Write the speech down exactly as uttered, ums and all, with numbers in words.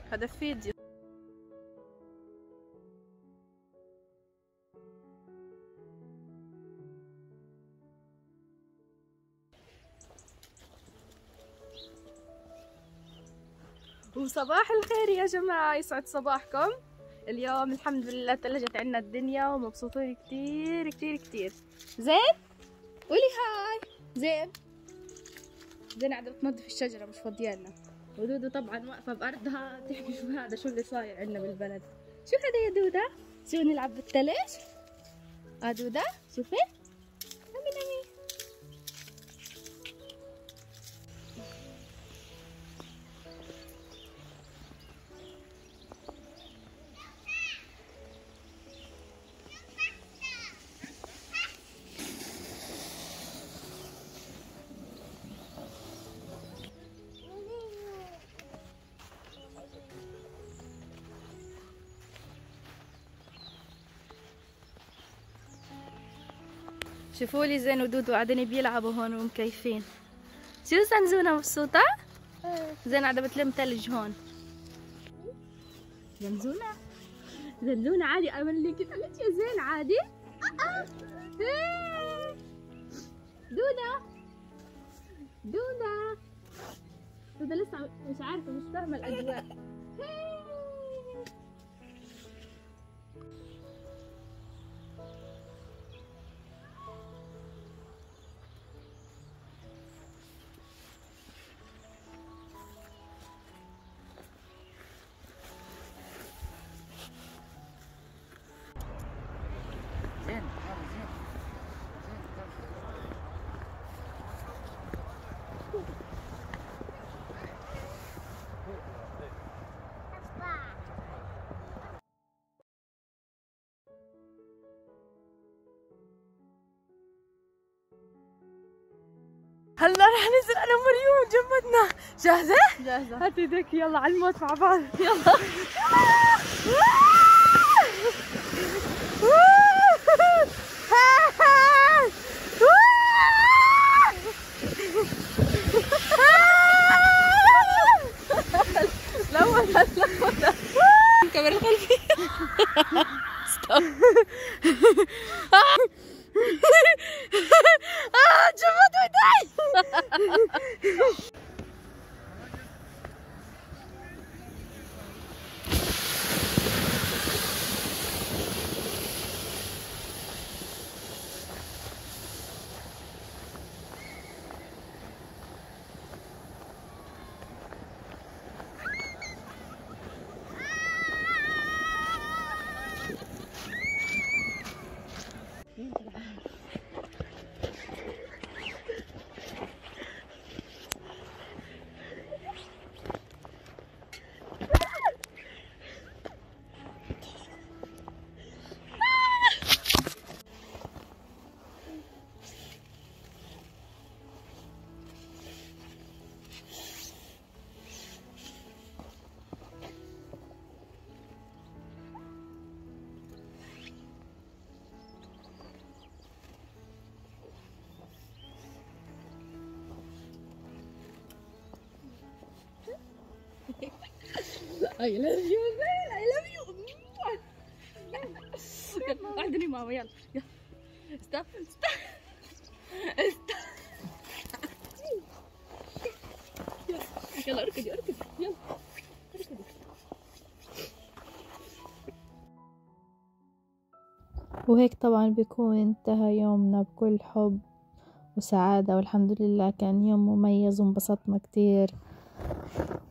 هذا فيديو. وصباح الخير يا جماعة، يسعد صباحكم. اليوم الحمد لله تلجت عنا الدنيا ومبسوطين كتير كتير كتير. زين قولي هاي. زين زين قاعدة بتنظف الشجرة مش فاضيالنا، ودودو طبعا واقفة بأرضها تحكي شو هذا، شو اللي صاير عنا بالبلد. شو هذا يا دودة؟ شو نلعب بالثلج؟ اه دودة شوفي نمي نمي. شوفوا لي زين ودودو قاعدين بيلعبوا هون ومكيفين. شو زنزونة مبسوطة؟ زين قاعدة بتلم ثلج هون. زنزونة زنزونة عادي أعمل لك ثلج يا زين عادي؟ دودة دودة دودة لسه مش عارفة، مش فاهمة الأجواء. زين هلا رح ننزل انا ومريم جنبتنا. جاهزة؟ جاهزة. هاتي ايدك يلا على الموت مع بعض. يلا لوت لوت الكاميرا الخلفية. ستوب. اه جبت ايدي. I love you man, I love you. يلا بعدني ماما يلا يلا. ستوب ستوب ستوب. يلا اركضي اركضي يلا اركضي. وهيك طبعا بيكون انتهى يومنا بكل حب وسعادة، والحمد لله كان يوم مميز وانبسطنا كتير.